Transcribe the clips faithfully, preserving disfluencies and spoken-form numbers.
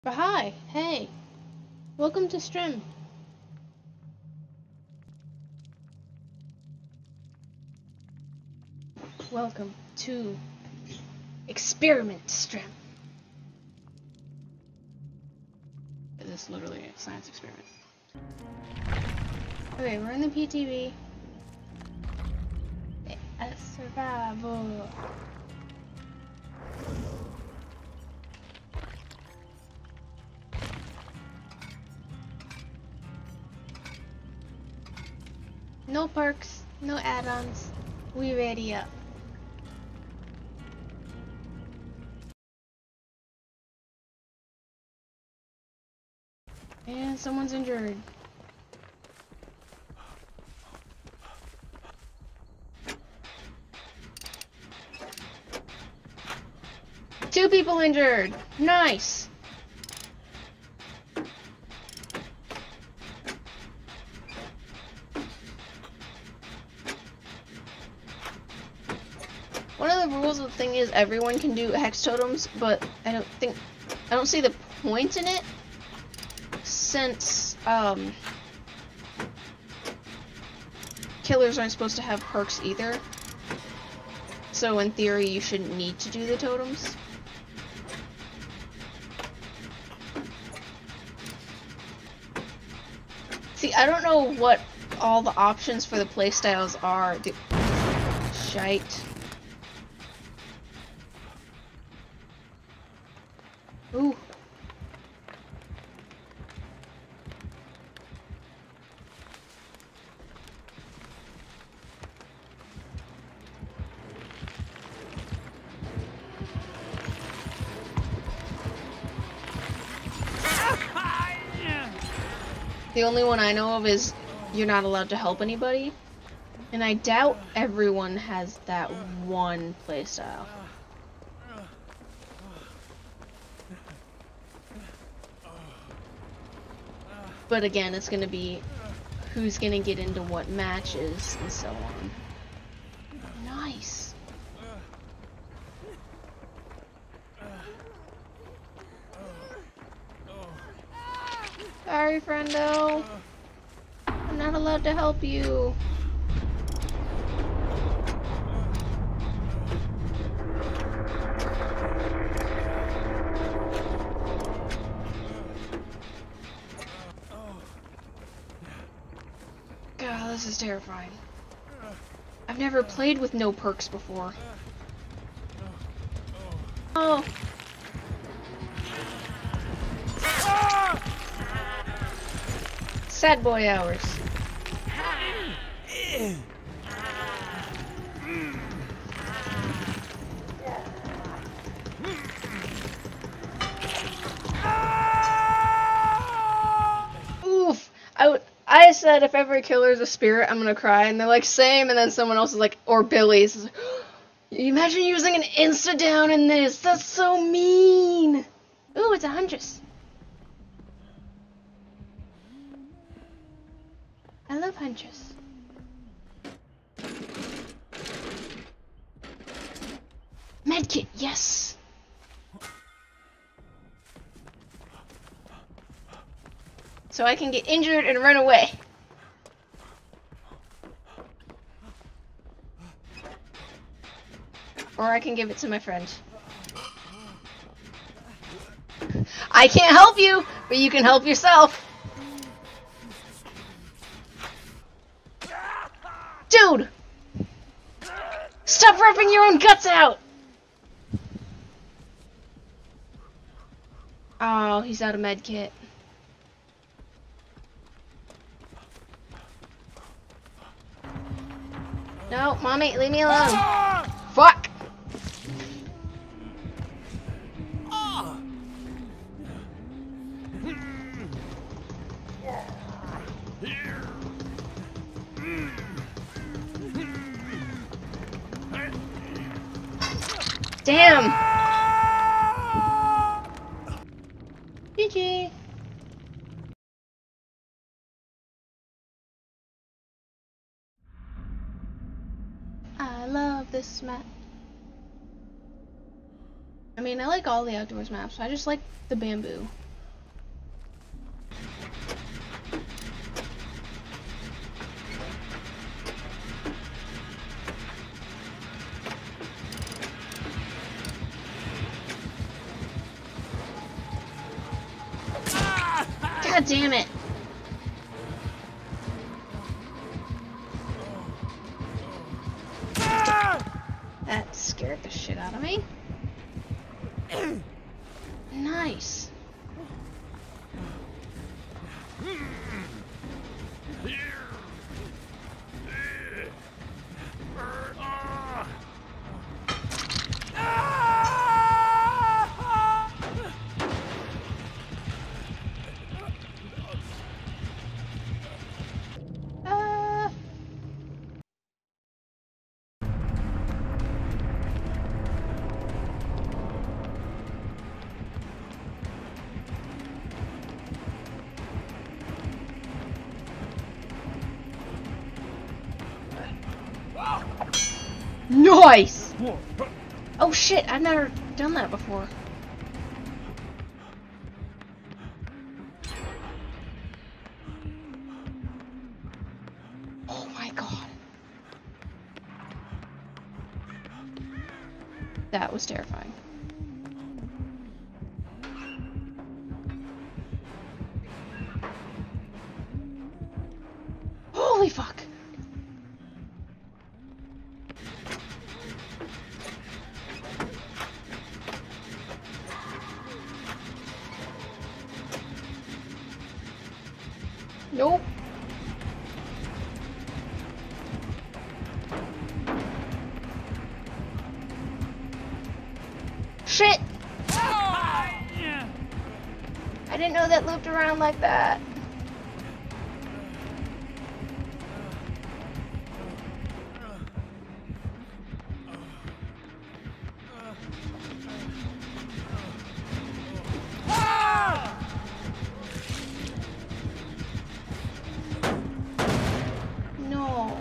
But hi, hey, welcome to stream. Welcome to experiment stream. This is literally a science experiment. Okay, we're in the P T V. A survival. No perks, no add-ons. We ready up. And someone's injured. Two people injured. Nice. One of the rules of the thing is everyone can do hex totems, but I don't think I don't see the point in it since um killers aren't supposed to have perks either. So in theory you shouldn't need to do the totems. See, I don't know what all the options for the playstyles are. The shite. Ooh. The only one I know of is you're not allowed to help anybody, and I doubt everyone has that one playstyle. But again, it's gonna be who's gonna get into what matches and so on. Nice. Sorry, friendo. I'm not allowed to help you. God, this is terrifying. I've never played with no perks before. Oh. Sad boy hours. Oof. I would. I said if every killer is a spirit, I'm gonna cry, and they're like, same, and then someone else is like, or Billy's. Like, imagine using an insta down in this. That's so mean. Ooh, it's a huntress. I love huntress. Medkit, yes. So I can get injured and run away. Or I can give it to my friend. I can't help you, but you can help yourself. Dude! Stop ripping your own guts out! Oh, he's out of medkit. No, mommy, leave me alone. Fuck! Damn! G G. I love this map. I mean, I like all the outdoors maps. I just like the bamboo. God damn it! That scared the shit out of me. Nice. Uh. Nice! Oh shit, I've never done that before. Oh my god. That was terrifying. Holy fuck! Nope. Shit! I didn't know that looped around like that. No.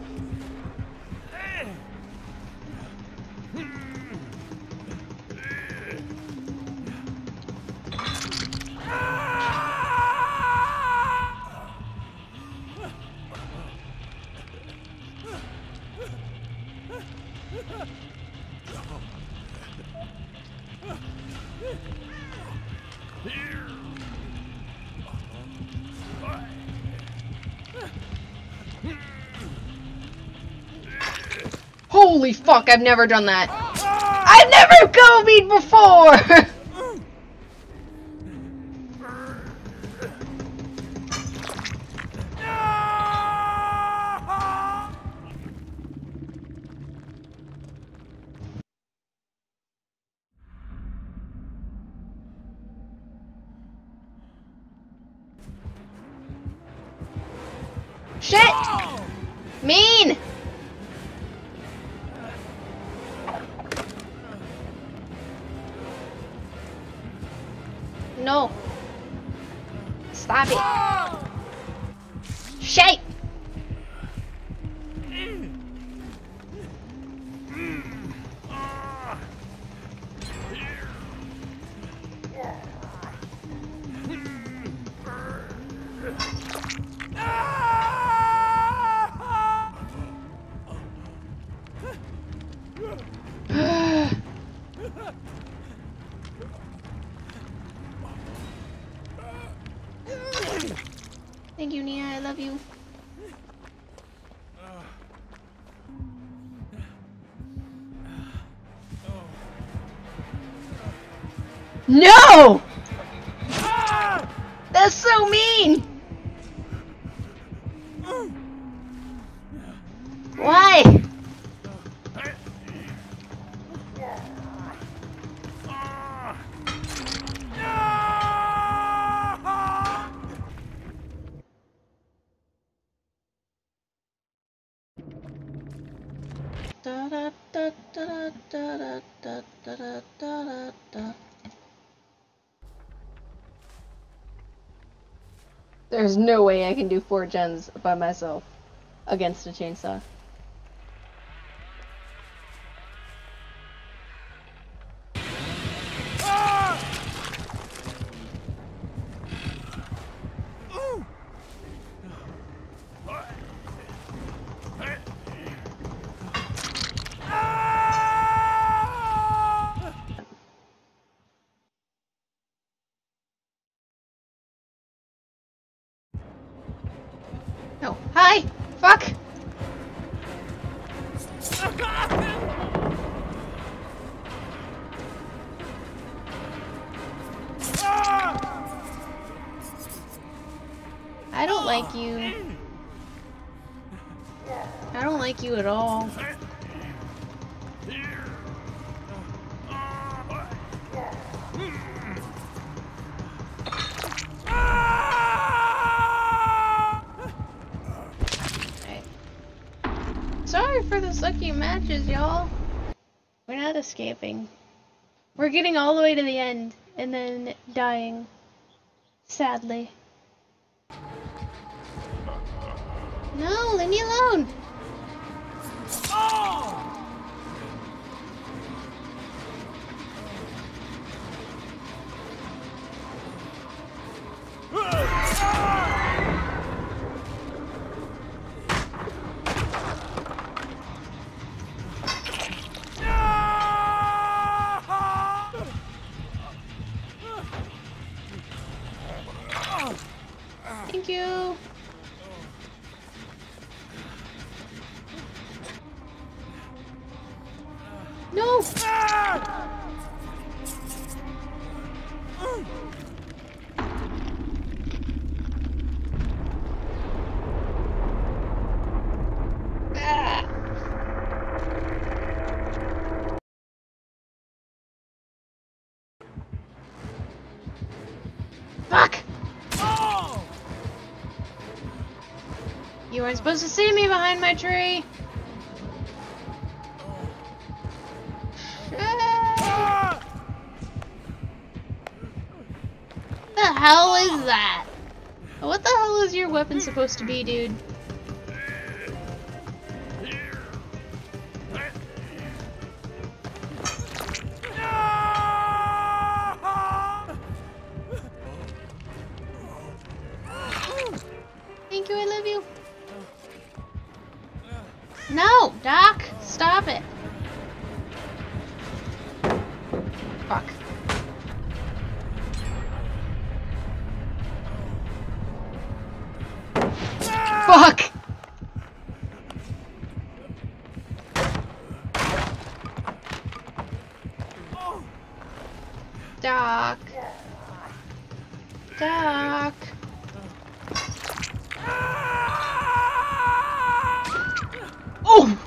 Holy fuck, I've never done that. I've never Gobied before! Shit! Mean! No. Stop it. Shit! Thank you, Nia. I love you. No! That's so mean! Why? Da da da da da da da da da da. There's no way I can do four gens by myself against a chainsaw. No. Hi! Fuck! I don't like you. I don't like you at all. Right. Sorry for the sucky matches, y'all. We're not escaping. We're getting all the way to the end and then dying. Sadly. No, leave me alone! Thank you! No! Fuck! You weren't supposed to see me behind my tree! What the hell is that? What the hell is your weapon supposed to be, dude? Thank you, I love you. No, Doc, stop it. Fuck. Fuck! Doc. Doc. Oh!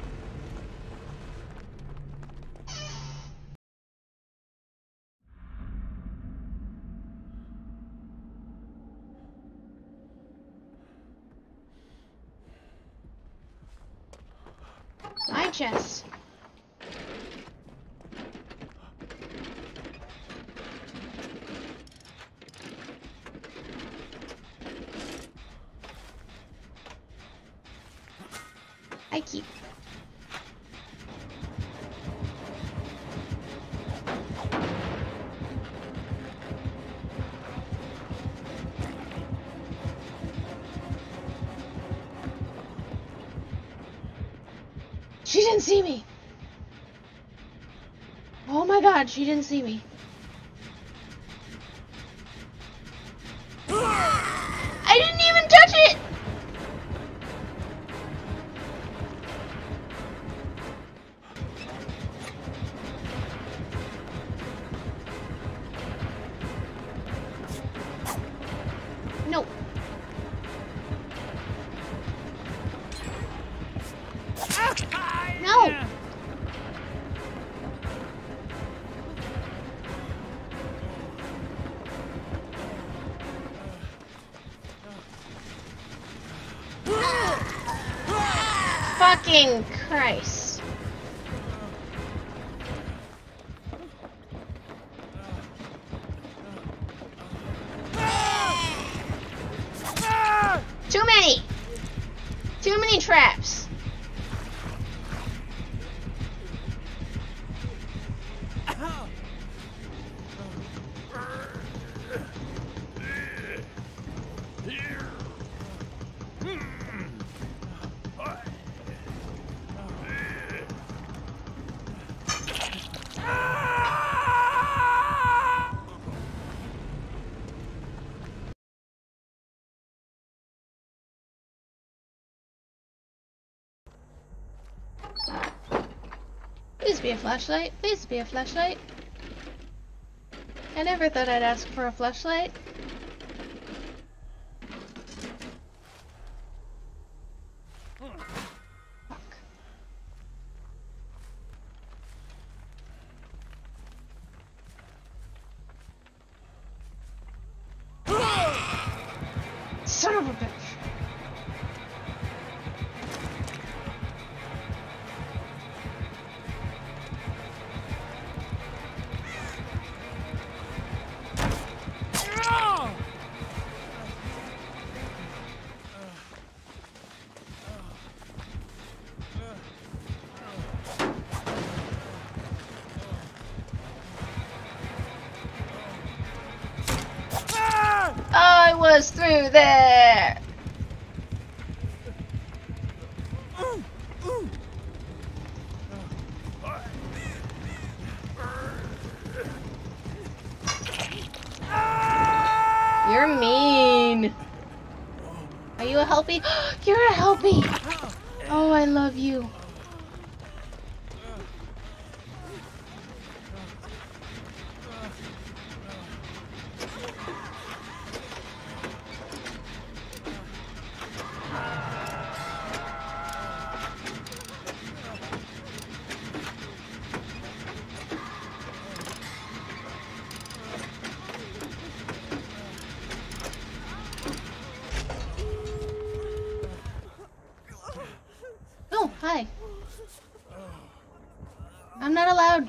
My chest. I keep. She didn't see me. Oh my god, she didn't see me. I didn't even touch it! No. No. Fucking Christ. Too many. Too many traps. Please be a flashlight. Please be a flashlight. I never thought I'd ask for a flashlight. Son of a bitch. I was through there. You're mean. Are you a helpy? You're a helpy. Oh, I love you. Oh, hi. I'm not allowed.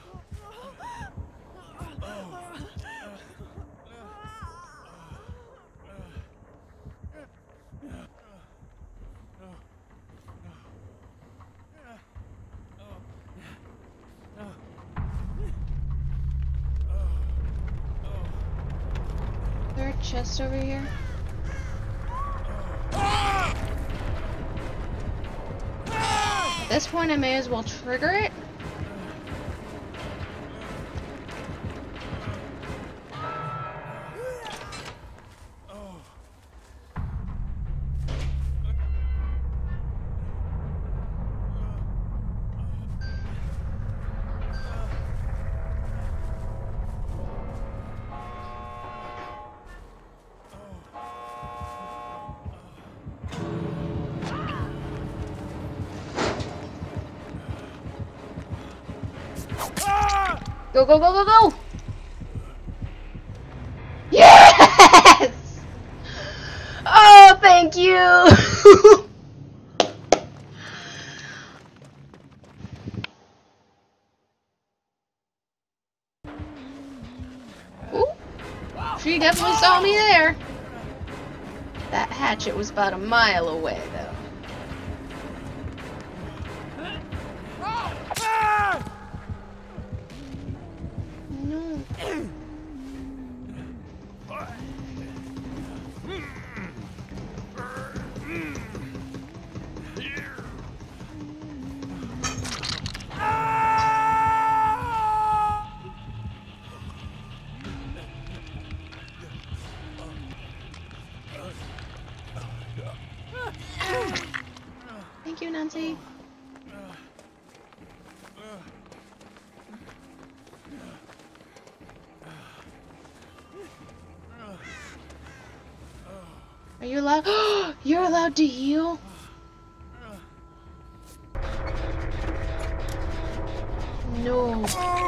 Is there a chest over here? At this point, I may as well trigger it. Go, go, go, go, go! Yes! Oh, thank you! Ooh. She definitely saw me there. That hatchet was about a mile away, though. Thank you, Nancy. Are you allowed? You're allowed to heal? No.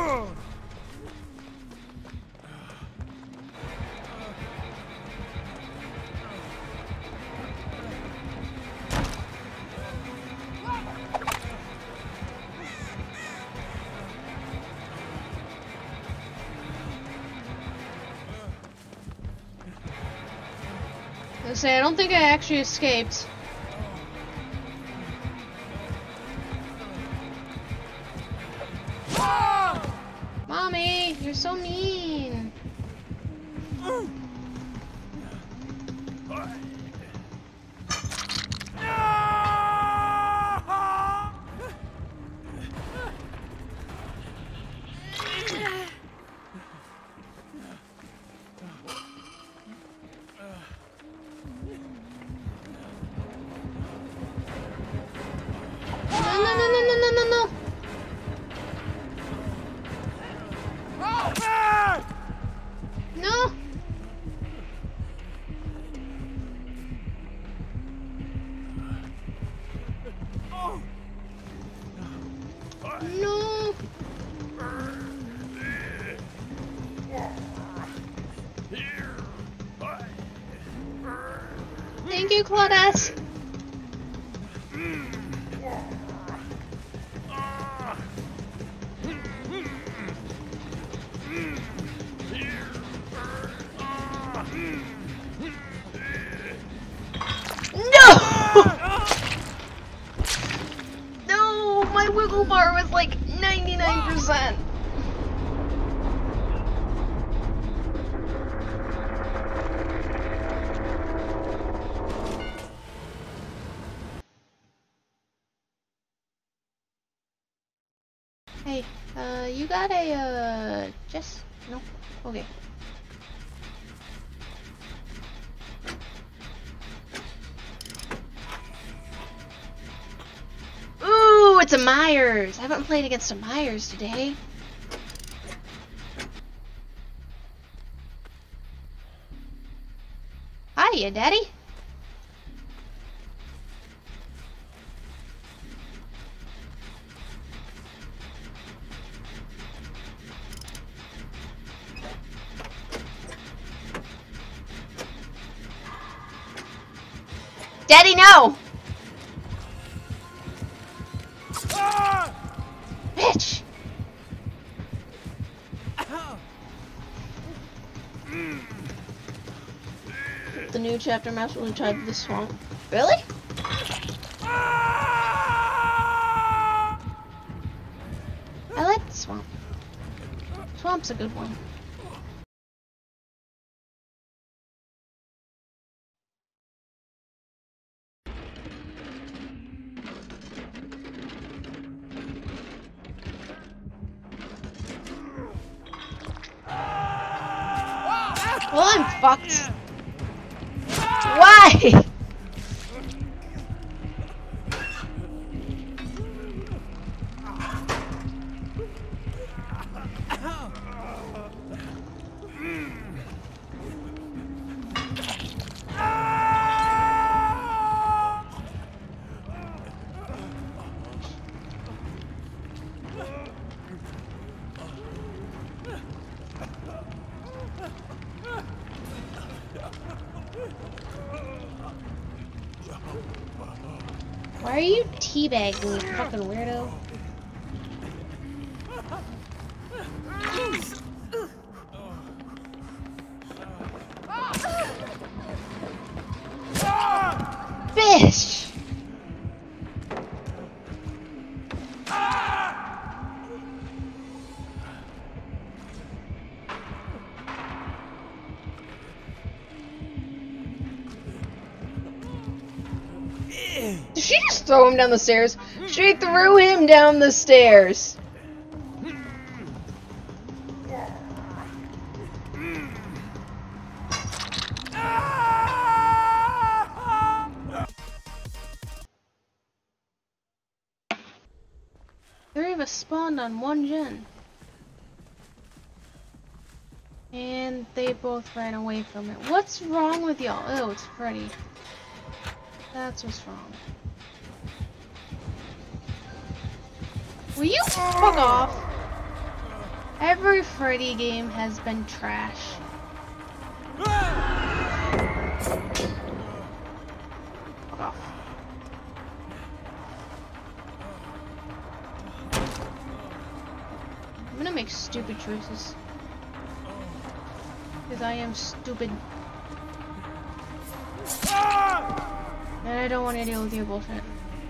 I say, I don't think I actually escaped. Mommy, you're so mean. No, no, no, no, no, no, no. Thank you, Claudette. No! No, my wiggle bar was like ninety-nine percent. Hey, uh, you got a, uh, Jess? No? Okay. Ooh, it's a Myers! I haven't played against a Myers today. Hiya, Daddy. Daddy, no! Ah! Bitch! The new chapter maps will try the swamp. Really? I like the swamp. Swamp's a good one. Well, I'm fucked. Why? Why are you teabagging, you fucking weirdo? Bitch! Did she just throw him down the stairs? She threw him down the stairs. Three of us spawned on one gen. And they both ran away from it. What's wrong with y'all? Oh, it's Freddy. That's what's wrong. Will you fuck off? Every Freddy game has been trash. Fuck off. I'm gonna make stupid choices. Because I am stupid. And I don't want to deal with your bullshit.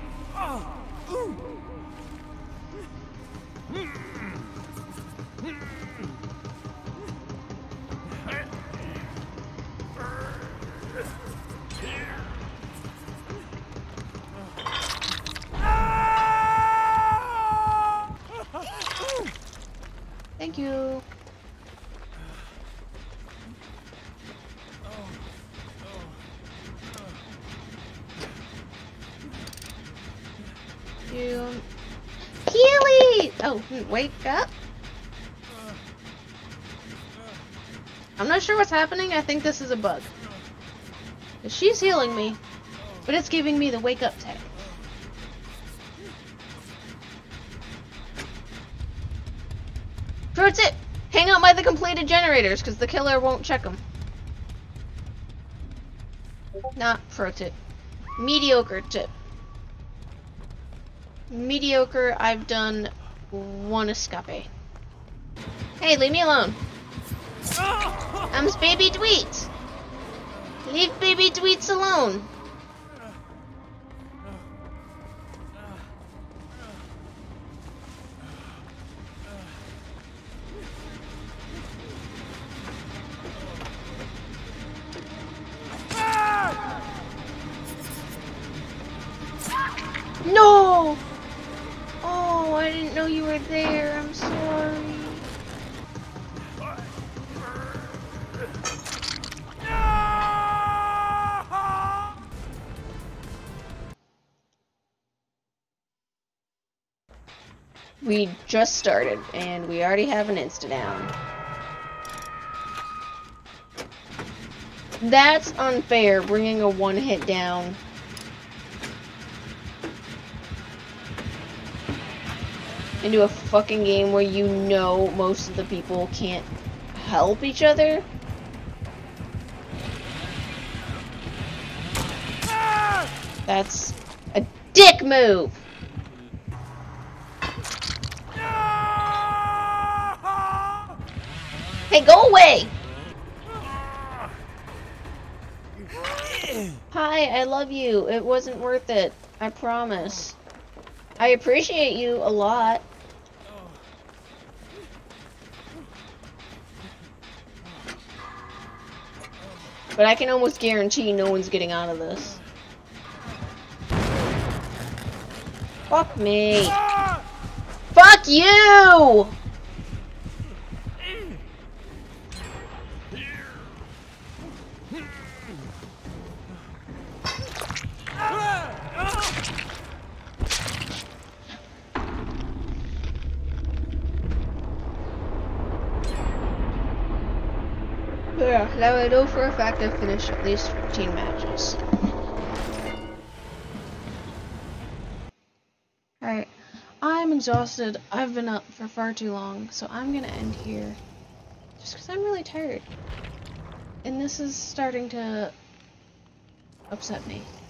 Thank you. You... Healy! Oh, wake up. I'm not sure what's happening. I think this is a bug. She's healing me, but it's giving me the wake up tag. Pro tip! Hang out by the completed generators, because the killer won't check them. Not pro tip. Mediocre tip. Mediocre, I've done one escape. Hey, leave me alone. I'm baby Dweet. Leave baby Dweets alone. No! Oh, I didn't know you were there. I'm sorry. We just started, and we already have an insta down. That's unfair, bringing a one hit down. Into a fucking game where you know most of the people can't help each other. That's a dick move. Hey, go away! Hi, I love you. It wasn't worth it. I promise. I appreciate you a lot. But I can almost guarantee no one's getting out of this. Fuck me. Fuck you! Yeah, now I know for a fact I've finished at least fifteen matches. Alright, I'm exhausted. I've been up for far too long, so I'm gonna end here. Just because I'm really tired. And this is starting to upset me.